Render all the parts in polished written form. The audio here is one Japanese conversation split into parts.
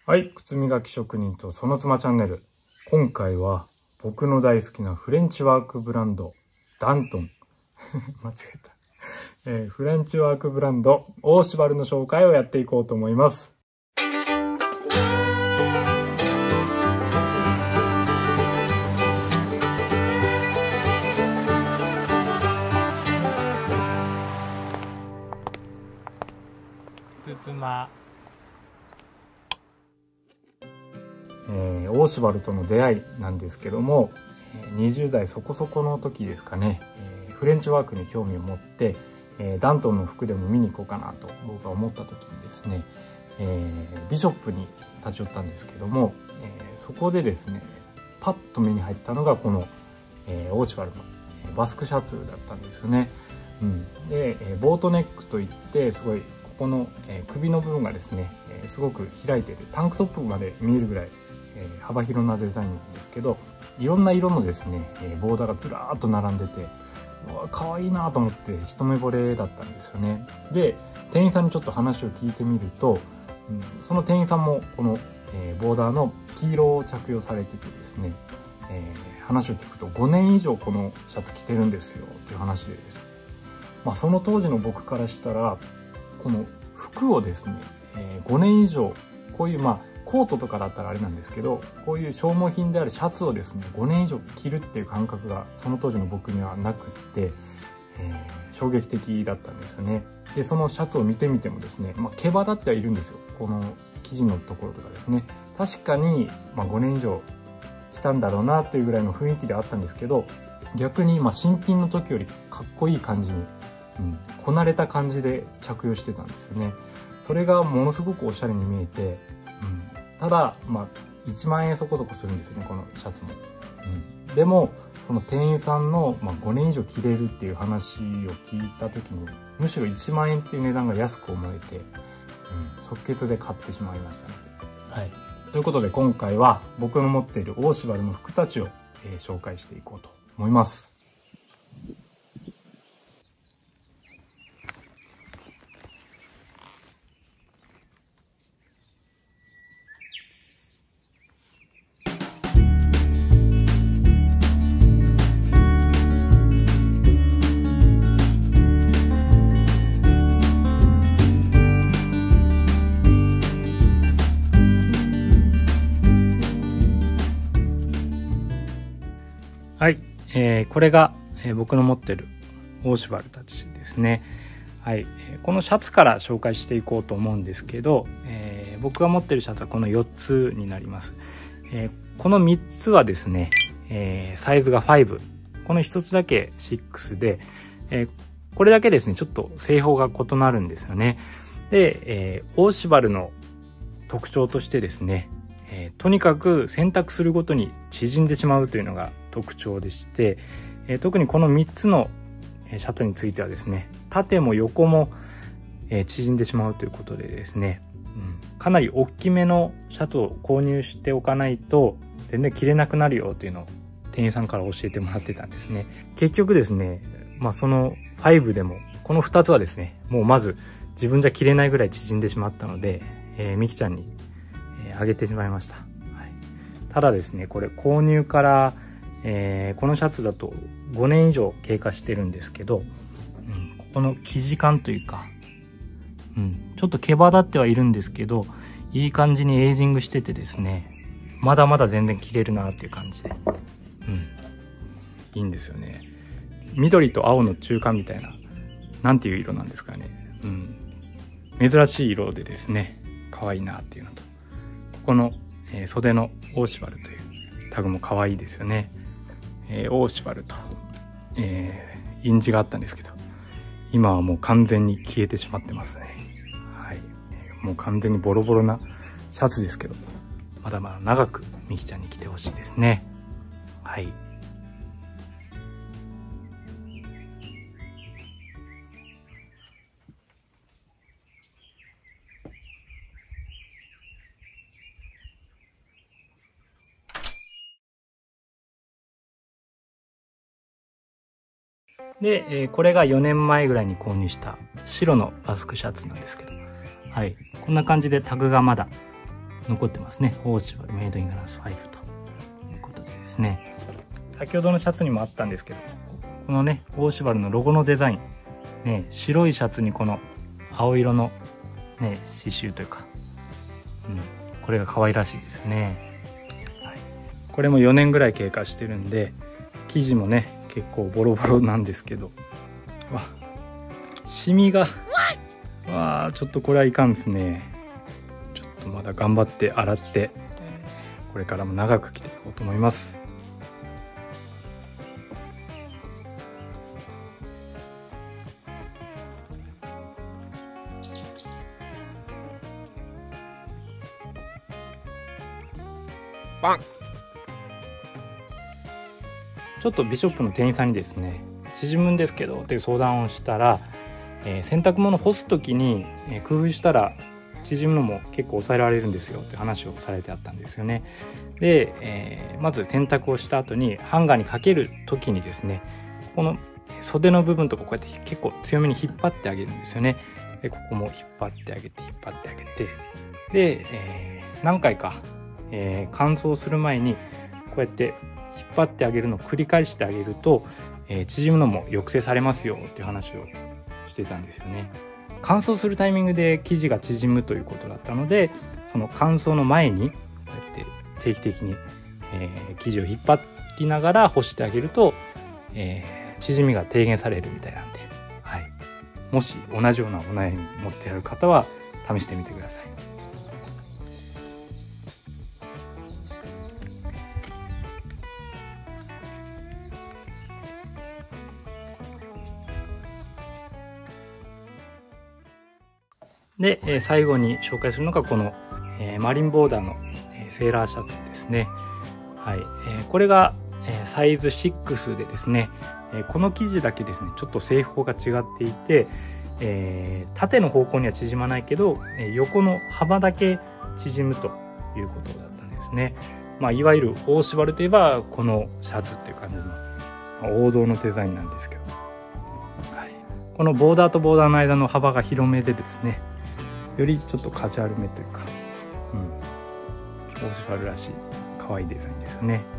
はい、靴磨き職人とその妻チャンネル。今回は僕の大好きなフレンチワークブランド、ダントン。間違えた。フレンチワークブランド、オーシュバルの紹介をやっていこうと思います。 靴妻。 オーシュバルとの出会いなんですけども、20代そこそこの時ですかね、フレンチワークに興味を持って、ダントンの服でも見に行こうかなと僕が思った時にですね、ビショップに立ち寄ったんですけども、そこでですねパッと目に入ったのがこの、オーシュバルのバスクシャツだったんですよね。で、ボートネックといってすごいここの、首の部分がですね、すごく開いててタンクトップまで見えるぐらい幅広なデザインなんですけど、いろんな色のですねボーダーがずらーっと並んでて、可愛いなと思って一目惚れだったんですよね。で、店員さんにちょっと話を聞いてみると、その店員さんもこの、ボーダーの黄色を着用されててですね、話を聞くと5年以上このシャツ着てるんですよっていう話でですね、その当時の僕からしたらこの服をですね、5年以上こういうコートとかだったらあれなんですけど、こういう消耗品であるシャツをですね5年以上着るっていう感覚がその当時の僕にはなくって、衝撃的だったんですよね。でそのシャツを見てみてもですね、毛羽立ってはいるんですよ、この生地のところとかですね。確かに、5年以上着たんだろうなっていうぐらいの雰囲気であったんですけど、逆に新品の時よりかっこいい感じに、こなれた感じで着用してたんですよね。それがものすごくおしゃれに見えて、ただ1万円そこそこするんですよね、このシャツも。でもその店員さんの、5年以上着れるっていう話を聞いた時にむしろ1万円っていう値段が安く思えて、即決で買ってしまいましたね。はい、ということで今回は僕の持っているオーシュバルの服たちを、紹介していこうと思います。はい、これが、僕の持ってるオーシュバルたちですね。はい、このシャツから紹介していこうと思うんですけど、僕が持ってるシャツはこの4つになります。この3つはですね、サイズが5、この1つだけ6で、これだけですねちょっと製法が異なるんですよね。で、オーシュバルの特徴としてですね、とにかく洗濯するごとに縮んでしまうというのが特徴でして、特にこの3つのシャツについてはですね、縦も横も縮んでしまうということでですね、かなり大きめのシャツを購入しておかないと全然着れなくなるよというのを店員さんから教えてもらってたんですね。結局ですね、その5でもこの2つはですね、もうまず自分じゃ着れないぐらい縮んでしまったので、みきちゃんにあげてしまいました。ただですね、これ購入から、このシャツだと5年以上経過してるんですけど、ここの生地感というか、ちょっと毛羽立ってはいるんですけど、いい感じにエイジングしててですね、まだまだ全然着れるなっていう感じで、いいんですよね。緑と青の中間みたいな、なんていう色なんですかね。珍しい色でですね、可愛いなっていうのと、ここの、袖のオーシュバルというタグも可愛いですよね。オーシュバルと、印字があったんですけど、今はもう完全に消えてしまってますね。はい、もう完全にボロボロなシャツですけど、まだまだ長くみきちゃんに着てほしいですね。はい。で、これが4年前ぐらいに購入した白のバスクシャツなんですけど、はい、こんな感じでタグがまだ残ってますね。オーシバルメイドインガラス5ということでですね、先ほどのシャツにもあったんですけど、このねオーシバルのロゴのデザインね、白いシャツにこの青色のね刺繍というか、これが可愛らしいですね。はい、これも4年ぐらい経過してるんで、生地もね結構ボロボロなんですけど、わ、シミが、わあ、ちょっとこれはいかんですね。ちょっとまだ頑張って洗って、これからも長く着ていこうと思います。ちょっとビショップの店員さんにですね、縮むんですけどという相談をしたら、洗濯物干す時に、工夫したら縮むのも結構抑えられるんですよって話をされてあったんですよね。で、まず洗濯をした後にハンガーにかける時にですね、この袖の部分とかこうやって結構強めに引っ張ってあげるんですよね。でここも引っ張ってあげて引っ張ってあげて、で、何回か、乾燥する前にこうやって引っ張ってあげるのを繰り返してあげると、縮むのも抑制されますよっていう話をしてたんですよね。乾燥するタイミングで生地が縮むということだったので、その乾燥の前にこうやって定期的に、生地を引っ張りながら干してあげると、縮みが低減されるみたいなんで、はい、もし同じようなお悩み持っている方は試してみてください。で、最後に紹介するのがこの、マリンボーダーの、セーラーシャツですね。はい、これが、サイズ6でですね、この生地だけですねちょっと製法が違っていて、縦の方向には縮まないけど、横の幅だけ縮むということだったんですね。いわゆるオーシバルといえばこのシャツっていう感じの、王道のデザインなんですけど、はい、このボーダーとボーダーの間の幅が広めでですね、よりちょっとカジュアルめというか、オーシバルらしい可愛いデザインですよね。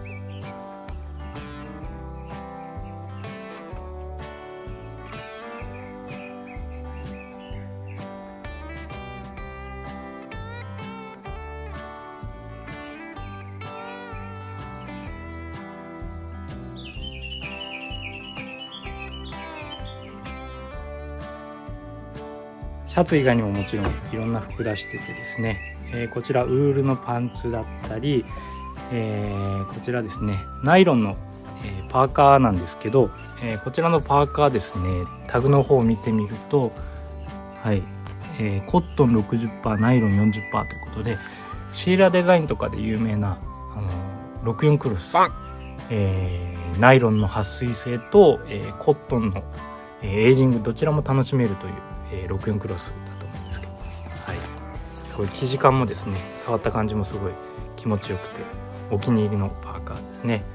シャツ以外にももちろんいろんな服出しててですね、こちらウールのパンツだったり、こちらですねナイロンの、パーカーなんですけど、こちらのパーカーですね、タグの方を見てみると、はい、コットン 60%、ナイロン 40% ということで、シーラデザインとかで有名な64クロス、ナイロンの撥水性と、コットンの、エイジングどちらも楽しめるという64クロスだと思うんですけど、はい、すごい生地感もですね、触った感じもすごい気持ちよくてお気に入りのパーカーですね。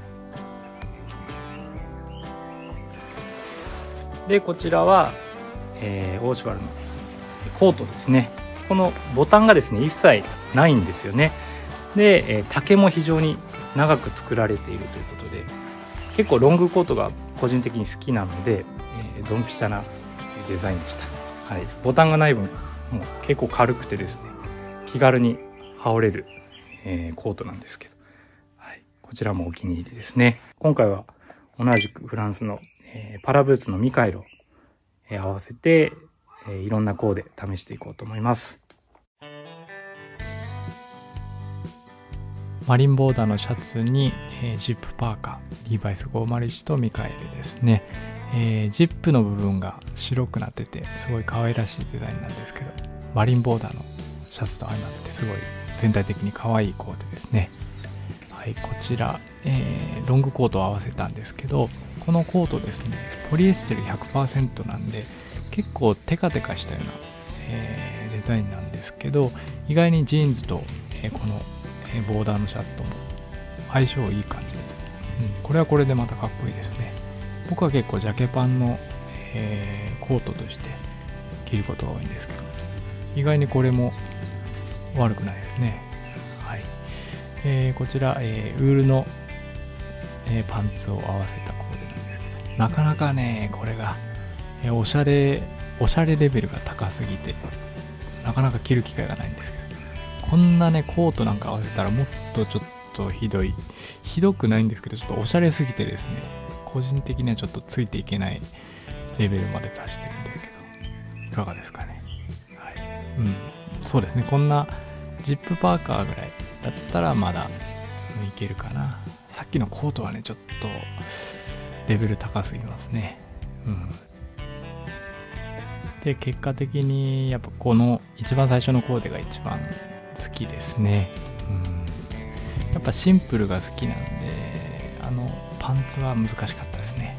でこちらは、オーシュバルのコートですね。このボタンがですね一切ないんですよね。で、丈も非常に長く作られているということで、結構ロングコートが個人的に好きなので、ドンピシャなデザインでした。はい、ボタンがない分もう結構軽くてですね、気軽に羽織れる、コートなんですけど、はい、こちらもお気に入りですね。今回は同じくフランスの、パラブーツのミカエルを、合わせて、いろんなコーデ試していこうと思います。 マリンボーダーのシャツに、ジップパーカー、リーバイス501とミカエルですね。ジップの部分が白くなっててすごい可愛らしいデザインなんですけど、マリンボーダーのシャツと相まってすごい全体的に可愛いコーデですね。はい、こちら、ロングコートを合わせたんですけど、このコートですねポリエステル 100% なんで結構テカテカしたような、デザインなんですけど、意外にジーンズと、このボーダーのシャツとも相性いい感じで、これはこれでまたかっこいいですね。僕は結構ジャケパンの、コートとして着ることが多いんですけど、意外にこれも悪くないですね。 こちら、ウールの、パンツを合わせたコーデなんですけど、なかなかねこれが、おしゃれレベルが高すぎてなかなか着る機会がないんですけど、こんなねコートなんか合わせたらもっとちょっとひどくないんですけど、ちょっとおしゃれすぎてですね、個人的にはちょっとついていけないレベルまで達してるんですけど、いかがですかね。はい、そうですね、こんなジップパーカーぐらいだったらまだいけるかな。さっきのコートはねちょっとレベル高すぎますね。で結果的にやっぱこの一番最初のコーデが一番好きですね。やっぱシンプルが好きなんで、パンツは難しかったですね。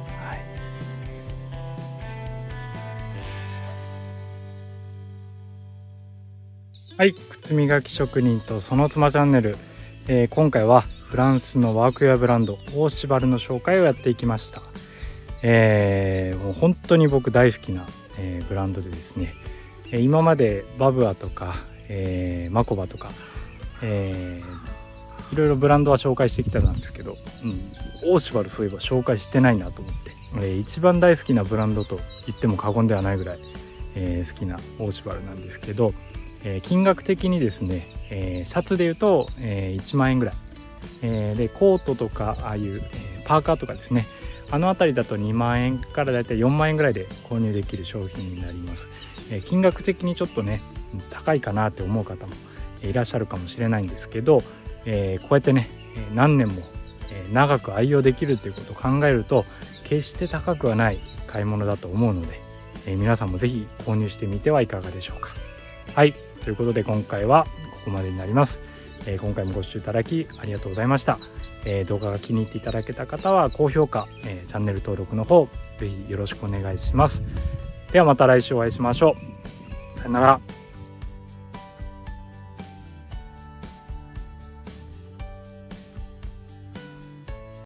はい、靴磨き職人とその妻チャンネル、今回はフランスのワークウェアブランドオーシバルの紹介をやっていきました。もう本当に僕大好きな、ブランドでですね、今までバブアとか、マコバとか、いろいろブランドは紹介してきたんですけど、オーシバルそういえば紹介してないなと思って、一番大好きなブランドと言っても過言ではないぐらい、好きなオーシバルなんですけど、金額的にですね、シャツでいうと、1万円ぐらい、でコートとかああいう、パーカーとかですね、あの辺りだと2万円からだいたい4万円ぐらいで購入できる商品になります。金額的にちょっとね高いかなって思う方もいらっしゃるかもしれないんですけど、こうやってね何年も長く愛用できるっていうことを考えると決して高くはない買い物だと思うので、皆さんもぜひ購入してみてはいかがでしょうか。はい、ということで今回はここまでになります。今回もご視聴いただきありがとうございました。動画が気に入っていただけた方は高評価、チャンネル登録の方ぜひよろしくお願いします。ではまた来週お会いしましょう。さよなら。